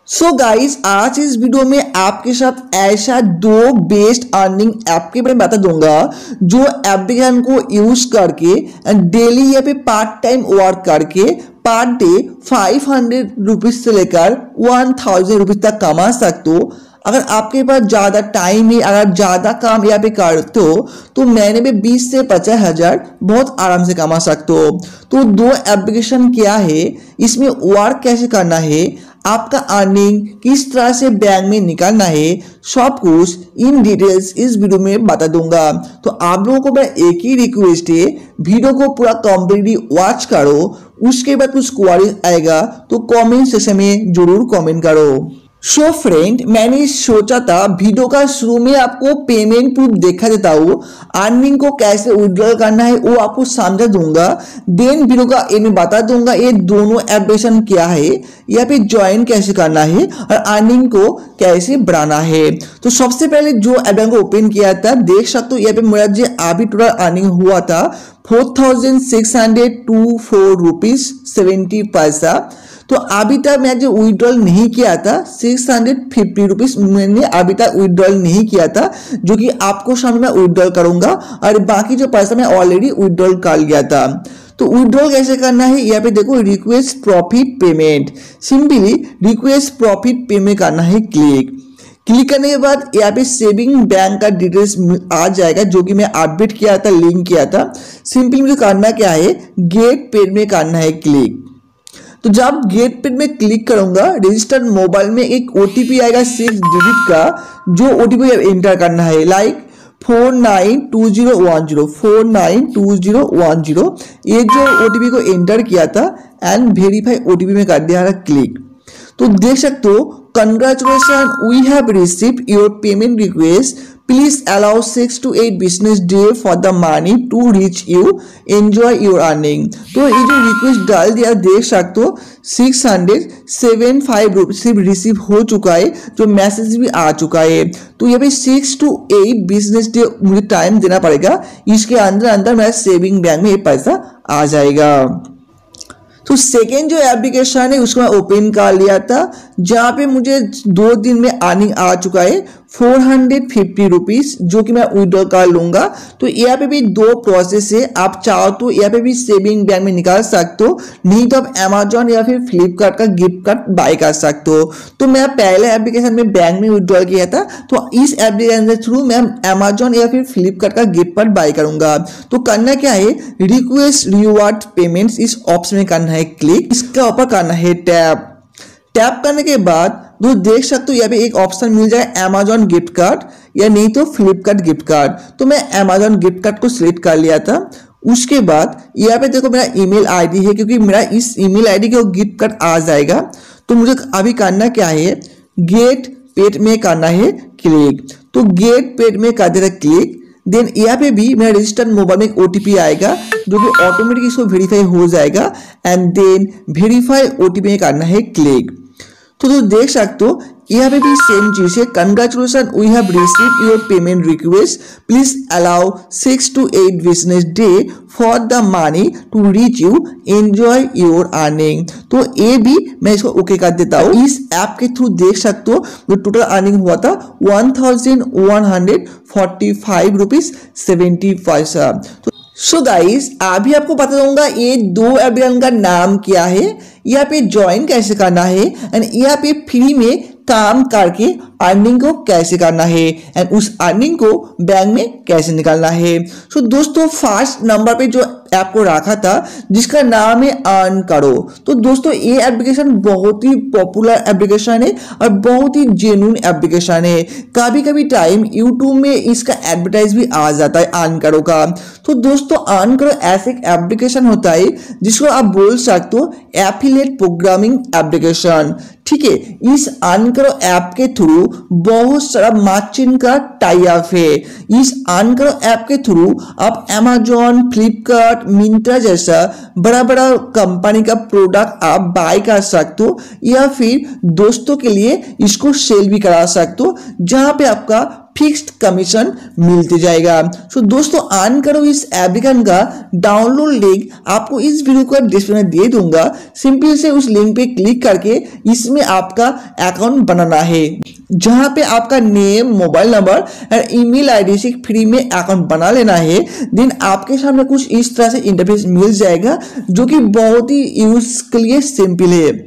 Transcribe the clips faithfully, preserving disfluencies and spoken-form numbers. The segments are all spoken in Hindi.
सो गाइस, आज इस वीडियो में आपके साथ ऐसा दो बेस्ट अर्निंग ऐप के बारे में बता दूंगा जो एप्लीकेशन को यूज करके डेली या पे पार्ट टाइम वर्क करके per day five hundred rupees से लेकर वन थाउजेंड रुपीज तक कमा सकते हो। अगर आपके पास ज़्यादा टाइम है, अगर ज़्यादा काम यहाँ पे करते हो तो महीने में बीस से पचास हजार बहुत आराम से कमा सकते हो। तो दो एप्लीकेशन क्या है, इसमें वर्क कैसे करना है, आपका अर्निंग किस तरह से बैंक में निकालना है, सब कुछ इन डिटेल्स इस वीडियो में बता दूंगा। तो आप लोगों को मेरा एक ही रिक्वेस्ट है, वीडियो को पूरा कंप्लीटली वॉच करो। उसके बाद कुछ क्वेरी आएगा तो कमेंट सेक्शन में जरूर कमेंट करो। सो so फ्रेंड, मैंने सोचा था वीडियो का शुरू में आपको पेमेंट प्रूफ देखा देता हूँ, अर्निंग को कैसे विड्रॉल करना है वो आपको समझा दूंगा। देन वीडियो का एंड में बता दूंगा ये दोनों एप्लीकेशन क्या है, या फिर ज्वाइन कैसे करना है और अर्निंग को कैसे बढ़ाना है। तो सबसे पहले जो एप्लीकेशन को ओपन किया था, देख सकते हो यहाँ पे मेरा जो अभी टोटल अर्निंग हुआ था four thousand six hundred two four rupees seventy पैसा। तो अभी तक मैं जो विड्रॉल नहीं किया था सिक्स हंड्रेड फिफ्टी रुपीज मैंने अभी तक विड्रॉल नहीं किया था, जो कि आपको सामने मैं विड्रॉल करूंगा, और बाकी जो पैसा मैं ऑलरेडी विड्रॉल कर लिया था। तो विड्रॉल कैसे करना है, यहाँ पे देखो request profit payment, simply request profit payment करना है क्लिक। क्लिक करने के बाद यहाँ पे सेविंग बैंक का डिटेल्स आ जाएगा, जो कि मैं अपडेट किया था, लिंक किया था। सिंपली मुझे करना क्या है, गेट पेड में करना है क्लिक। तो जब गेट पेड में क्लिक करूंगा, रजिस्टर्ड मोबाइल में एक ओटीपी आएगा सिक्स डिजिट का, जो ओटीपी एंटर करना है, like four nine two zero one zero four nine two zero one zero. ये जो ओटीपी को एंटर किया था एंड वेरीफाई ओटीपी में कर दिया क्लिक। तो देख सकते हो, congratulation, we have received your payment request, please allow six to eight business day for the money to reach you, enjoy your earning. तो ये जो रिक्वेस्ट डाल दिया, देख सकते हो six hundred seven five rupees receive हो चुका है, जो मैसेज भी आ चुका है। तो ये भी six to eight business day मुझे टाइम देना पड़ेगा, इसके अंदर अंदर मेरा सेविंग बैंक में ये पैसा आ जाएगा। तो सेकेंड जो एप्लीकेशन है उसको मैं ओपन कर लिया था, जहाँ पे मुझे दो दिन में अर्निंग आ चुका है फोर हंड्रेड फिफ्टी रुपीज, जो कि मैं विड्रॉल कर लूंगा। तो यहाँ पे भी दो प्रोसेस है, आप चाहो तो यहाँ पे भी सेविंग बैंक में निकाल सकते हो, नहीं तो आप अमेजोन या फिर फ्लिपकार्ट का गिफ्ट कार्ड बाय कर सकते हो। तो मैं पहले एप्लीकेशन में बैंक में विड्रॉल किया था, तो इस एप्लीकेशन के थ्रू मैं अमेजोन या फिर फ्लिपकार्ट का गिफ्ट कार्ड बाय करूंगा। तो करना क्या है, रिक्वेस्ट रिवॉर्ड पेमेंट्स इस ऑप्शन में करना है क्लिक, इसका ऊपर करना है टैप। टैप करने के बाद तो देख सकते हो यहाँ पे एक ऑप्शन मिल जाए अमेजोन गिफ्ट कार्ड या नहीं तो फ्लिपकार्ट गिफ्ट कार्ड। तो मैं अमेजोन गिफ्ट कार्ड को सिलेक्ट कर लिया था। उसके बाद यहाँ पे देखो मेरा ईमेल आईडी है, क्योंकि मेरा इस ईमेल आईडी के गिफ्ट कार्ड आ जाएगा। तो मुझे अभी करना क्या है, गेट पेड में करना है क्लिक। तो गेट पेड में कर देना क्लिक। देन यहाँ पे भी मेरा रजिस्टर्ड मोबाइल में एक ओटीपी आएगा, जो कि ऑटोमेटिक इसको वेरीफाई हो जाएगा, एंड देन वेरीफाई ओटीपी में करना है क्लिक। तो तो देख सकते हो यहाँ पे भी सेम चीज है, congratulation, we have received your payment request, please allow six to eight business day for the money to reach you, enjoy your earning. तो ये भी मैं इसको ओके कर देता हूँ। इस ऐप के थ्रू देख सकते हो जो टोटल अर्निंग हुआ था one thousand one hundred forty five rupees seventy पैसा। सो गाइस, अभी आपको बता दूंगा ये दो एप्लीकेशन का नाम क्या है, यहाँ पे ज्वाइन कैसे करना है, एंड यहाँ पे फ्री में काम करके अर्निंग को कैसे करना है, एंड उस अर्निंग को बैंक में कैसे निकालना है। सो so, दोस्तों, फर्स्ट नंबर पे जो ऐप को रखा था जिसका नाम है अर्न करो। तो दोस्तों, ये एप्लीकेशन बहुत ही पॉपुलर एप्लीकेशन है और बहुत ही जेन्युइन एप्लीकेशन है। कभी कभी टाइम यूट्यूब में इसका एडवर्टाइज भी आ जाता है अर्न करो का। तो दोस्तों, अर्न करो ऐसे एक एप्लीकेशन होता है जिसको आप बोल सकते हो एफिलिएट प्रोग्रामिंग एप्लीकेशन। ठीक है, इस अर्न करो ऐप के थ्रू बहुत सारा मर्चेंट का टाई अप है। इस अर्न करो ऐप के थ्रू आप अमेजोन, फ्लिपकार्ट, मिंत्रा जैसा बड़ा बड़ा कंपनी का प्रोडक्ट आप बाय कर सकते हो, या फिर दोस्तों के लिए इसको सेल भी करा सकते हो, जहां पे आपका फिक्स्ड कमीशन मिलते जाएगा। सो दोस्तों अर्न करो इस एप्लीकेशन का डाउनलोड लिंक आपको इस वीडियो का डिस्क्रिप्शन में दे दूंगा। सिंपली से उस लिंक पे क्लिक करके इसमें आपका अकाउंट बनाना है, जहां पे आपका नेम, मोबाइल नंबर और ईमेल आईडी से फ्री में अकाउंट बना लेना है। देन आपके सामने कुछ इस तरह से इंटरफेस मिल जाएगा जो कि बहुत ही यूज के लिए सिंपल है।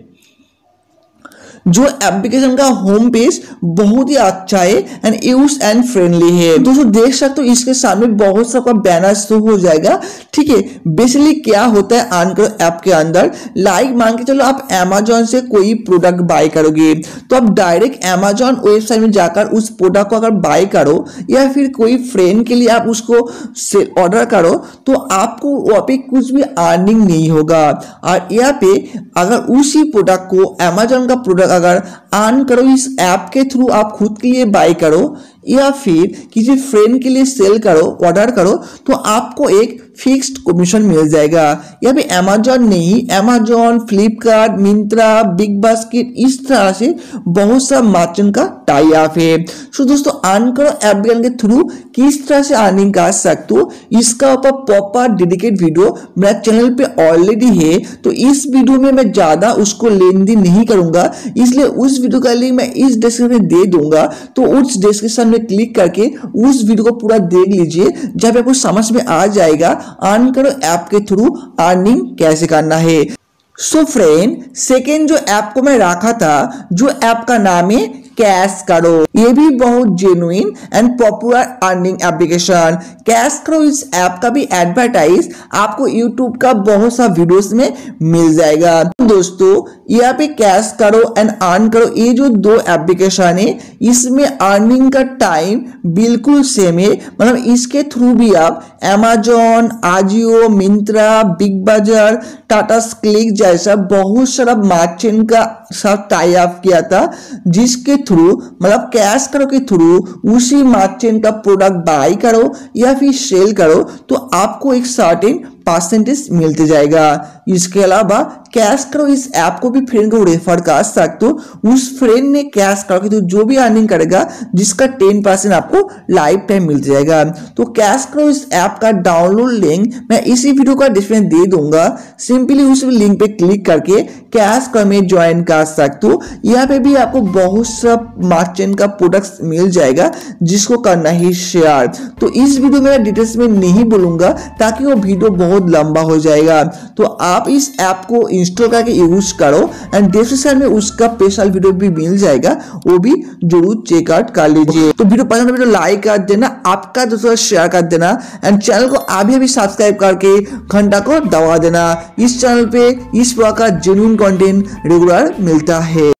जो एप्लीकेशन का होम पेज बहुत ही अच्छा है एंड यूज एंड फ्रेंडली है। दोस्तों देख सकते हो इसके सामने बहुत सा बैनर शो हो जाएगा। ठीक है, बेसिकली क्या होता है अर्न करो ऐप के अंदर, लाइक मान के चलो आप अमेजोन से कोई प्रोडक्ट बाय करोगे तो आप डायरेक्ट अमेजोन वेबसाइट में जाकर उस प्रोडक्ट को अगर बाय करो या फिर कोई फ्रेंड के लिए आप उसको ऑर्डर करो तो आपको वहां पे कुछ भी अर्निंग नहीं होगा। और यहाँ पे अगर उसी प्रोडक्ट को अमेजोन का प्रोडक्ट अगर अर्न करो इस ऐप के थ्रू, आप खुद के लिए बाय करो या फिर किसी फ्रेंड के लिए सेल करो, ऑर्डर करो, तो आपको एक फिक्स्ड कमीशन मिल जाएगा। यहाँ पे अमेजोन नहीं, अमेजोन, फ्लिपकार्ट, मिंत्रा, बिग बास्केट, इस तरह से बहुत सा मर्चेंट का टाई अप है। सो दोस्तों अर्न करो एप्लीकेशन के थ्रू किस तरह से अर्निंग कर सकते हो, इसका ऊपर प्रॉपर डेडिकेट वीडियो मेरा चैनल पे ऑलरेडी है। तो इस वीडियो में मैं ज्यादा उसको लेन देन नहीं करूंगा, इसलिए उस वीडियो का लिंक मैं इस डिस्क्रिप्शन में दे दूंगा। तो उस डिस्क्रिप्शन में क्लिक करके उस वीडियो को पूरा देख लीजिए, जब आपको समझ में आ जाएगा अर्न करो ऐप के थ्रू अर्निंग कैसे करना है। सो फ्रेंड सेकेंड जो ऐप को मैं रखा था, जो ऐप का नाम है कैश करो। ये भी बहुत genuine and popular earning application. Cash करो इस ऐप का भी एडवर्टाइज आपको यूट्यूब का बहुत सा वीडियोस में मिल जाएगा। तो दोस्तों यहाँ पे कैश करो एंड अर्न करो, ये जो दो एप्लीकेशन है इसमें अर्निंग का टाइम बिल्कुल सेम है। मतलब इसके थ्रू भी आप अमेजोन, आजियो, मिंत्रा, बिग बाजार, टाटा क्लिक जैसा बहुत सारा मर्चेंट का साथ टाई अप किया था, जिसके थ्रू मतलब कैश करो के थ्रू उसी मर्चेंट का प्रोडक्ट बाय करो या फिर सेल करो तो आपको एक सर्टेन परसेंटेज मिलते जाएगा। इसके अलावा कैश करो इस ऐप को भी फ्रेंड को रेफर कर सकते हो। उस फ्रेंड ने कैश करो तो जो भी अर्निंग करेगा जिसका टेन परसेंट आपको लाइफ टाइम मिल जाएगा। तो कैश करो इस ऐप का डाउनलोड लिंक मैं इसी वीडियो का डिस्क्रिप्शन दे दूंगा। सिंपली उस लिंक पे क्लिक करके कैश करो में ज्वाइन कर सकते हो। यहाँ पे भी आपको बहुत सा मर्चेंट का प्रोडक्ट्स मिल जाएगा जिसको करना है शेयर। तो इस वीडियो में डिटेल्स में नहीं बोलूंगा ताकि वो वीडियो बहुत लंबा हो जाएगा। तो आप इस ऐप को इंस्टॉल करके यूज करो एंड डिस्क्रिप्शन में उसका स्पेशल वीडियो भी मिल जाएगा, वो भी जरूर चेकआउट कर लीजिए। तो वीडियो पसंद है वीडियो लाइक कर देना, आपका दोस्तों शेयर कर देना एंड चैनल को अभी अभी सब्सक्राइब करके घंटा को दबा देना। इस चैनल पे इस प्रकार का जेन्युइन कंटेंट रेगुलर मिलता है।